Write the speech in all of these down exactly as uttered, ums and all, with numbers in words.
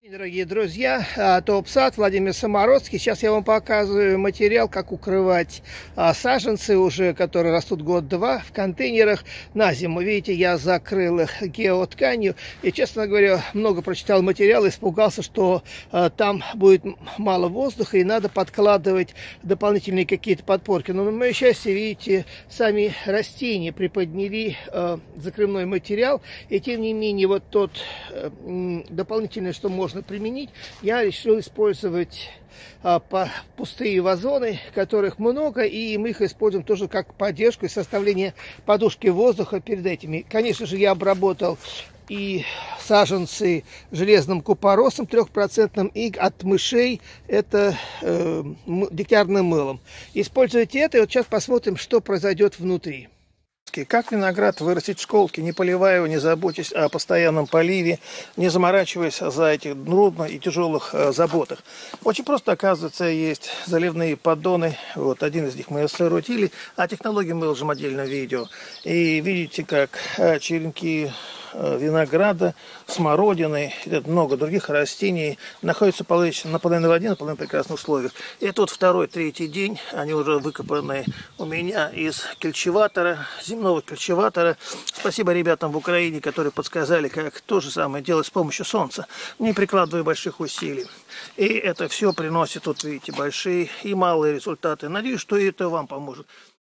Дорогие друзья, Топ-сад, Владимир Самородский. Сейчас я вам показываю материал, как укрывать саженцы уже, которые растут год-два в контейнерах на зиму. Видите, я закрыл их геотканью и, честно говоря, много прочитал материал, испугался, что там будет мало воздуха и надо подкладывать дополнительные какие-то подпорки. Но, на мое счастье, видите, сами растения приподняли закрывной материал, и тем не менее вот тот дополнительное, что можно применить, я решил использовать а, по, пустые вазоны, которых много, и мы их используем тоже как поддержку и составление подушки воздуха перед этими. Конечно же, я обработал и саженцы железным купоросом трехпроцентным, и от мышей это э, дегтярным мылом. Используйте это, и вот сейчас посмотрим, что произойдет внутри. Как виноград вырастить в школке, не поливая его, не заботясь о постоянном поливе, не заморачиваясь за этих трудных и тяжелых э, заботах. Очень просто, оказывается, есть заливные поддоны. Вот один из них мы осиротили, а технологии мы выложим отдельное видео. И видите, как э, черенки винограда, смородины, много других растений находятся наполовину в воде, наполовину в прекрасных условиях. И тут второй, третий день, они уже выкопаны у меня из кельчеватора, земного кельчеватора. Спасибо ребятам в Украине, которые подсказали, как то же самое делать с помощью солнца, не прикладывая больших усилий. И это все приносит, тут видите, большие и малые результаты. Надеюсь, что это вам поможет.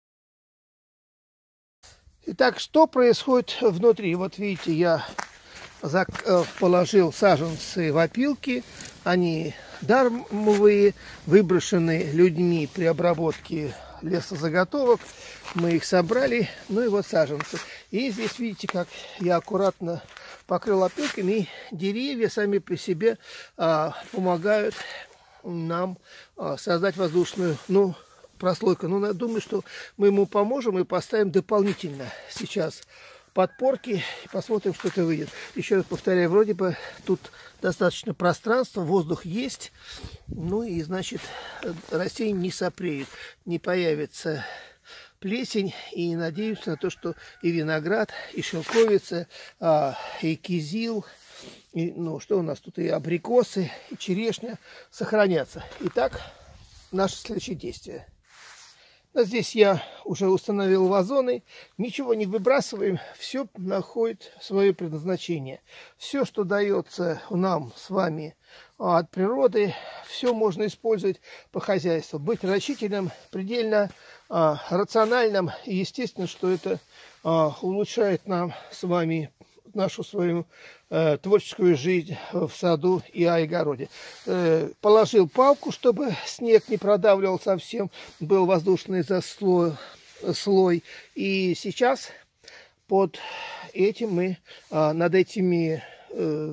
Итак, что происходит внутри? Вот видите, я положил саженцы в опилки. Они дармовые, выброшены людьми при обработке лесозаготовок. Мы их собрали, ну и вот саженцы. И здесь видите, как я аккуратно покрыл опилками. И деревья сами по себе а, помогают нам а, создать воздушную, ну, прослойка. Но я думаю, что мы ему поможем и поставим дополнительно сейчас подпорки и посмотрим, что это выйдет. Еще раз повторяю, вроде бы тут достаточно пространства, воздух есть, ну и значит растение не сопреет, не появится плесень, и надеюсь на то, что и виноград, и шелковица, и кизил, и, ну что у нас тут, и абрикосы, и черешня сохранятся. Итак, наши следующие действия. Но здесь я уже установил вазоны, ничего не выбрасываем, все находит свое предназначение. Все, что дается нам с вами от природы, все можно использовать по хозяйству. Быть рачительным, предельно а, рациональным, и естественно, что это а, улучшает нам с вами нашу свою э, творческую жизнь в саду и огороде. Э, положил палку, чтобы снег не продавливал совсем, был воздушный заслой, слой. И сейчас под этим мы, э, над этими э,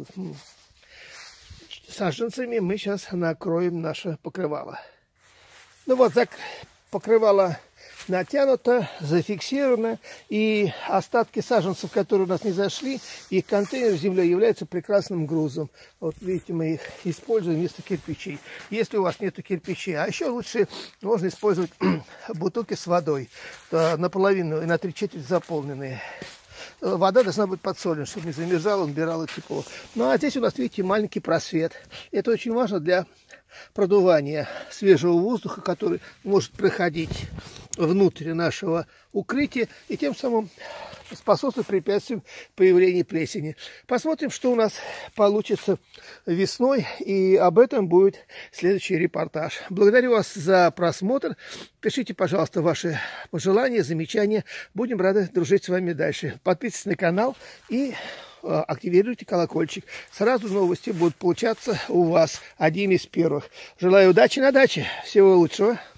саженцами мы сейчас накроем наше покрывало. Ну вот, так покрывало натянуто, зафиксировано, и остатки саженцев, которые у нас не зашли, и контейнер с землей являются прекрасным грузом. Вот видите, мы их используем вместо кирпичей. Если у вас нету кирпичей, а еще лучше можно использовать бутылки с водой, наполовину и на три четверти заполненные. Вода должна быть подсолена, чтобы не замерзала, убирала тепло. Ну а здесь у нас, видите, маленький просвет. Это очень важно для продувания свежего воздуха, который может проходить внутрь нашего укрытия и тем самым способствует препятствиям появления плесени. Посмотрим, что у нас получится весной, и об этом будет следующий репортаж. Благодарю вас за просмотр. Пишите, пожалуйста, ваши пожелания, замечания. Будем рады дружить с вами дальше. Подписывайтесь на канал и активируйте колокольчик. Сразу новости будут получаться у вас одними из первых. Желаю удачи на даче. Всего лучшего.